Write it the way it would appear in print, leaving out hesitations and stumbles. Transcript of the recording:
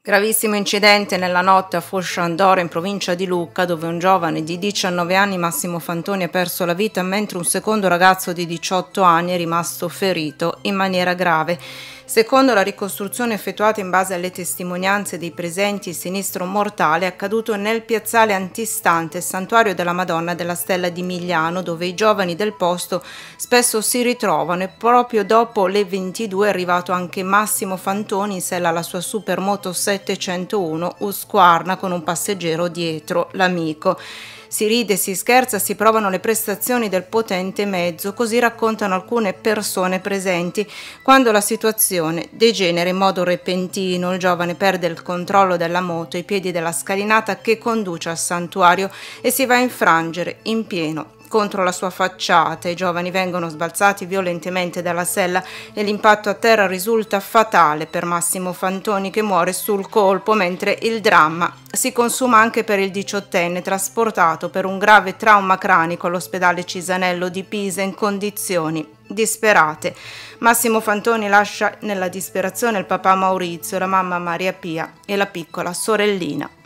Gravissimo incidente nella notte a Fosciandoro in provincia di Lucca, dove un giovane di 19 anni, Massimo Fantoni, ha perso la vita, mentre un secondo ragazzo di 18 anni è rimasto ferito in maniera grave. Secondo la ricostruzione effettuata in base alle testimonianze dei presenti, il sinistro mortale è accaduto nel piazzale antistante il Santuario della Madonna della Stella di Migliano, dove i giovani del posto spesso si ritrovano, e proprio dopo le 22 è arrivato anche Massimo Fantoni in sella alla sua supermoto 701 Husqvarna con un passeggero dietro, l'amico. Si ride, si scherza, si provano le prestazioni del potente mezzo, così raccontano alcune persone presenti. Quando la situazione degenera in modo repentino, il giovane perde il controllo della moto ai piedi della scalinata che conduce al santuario e si va a infrangere in pieno contro la sua facciata. I giovani vengono sbalzati violentemente dalla sella e l'impatto a terra risulta fatale per Massimo Fantoni, che muore sul colpo, mentre il dramma si consuma anche per il diciottenne, trasportato per un grave trauma cranico all'ospedale Cisanello di Pisa in condizioni disperate. Massimo Fantoni lascia nella disperazione il papà Maurizio, la mamma Maria Pia e la piccola sorellina.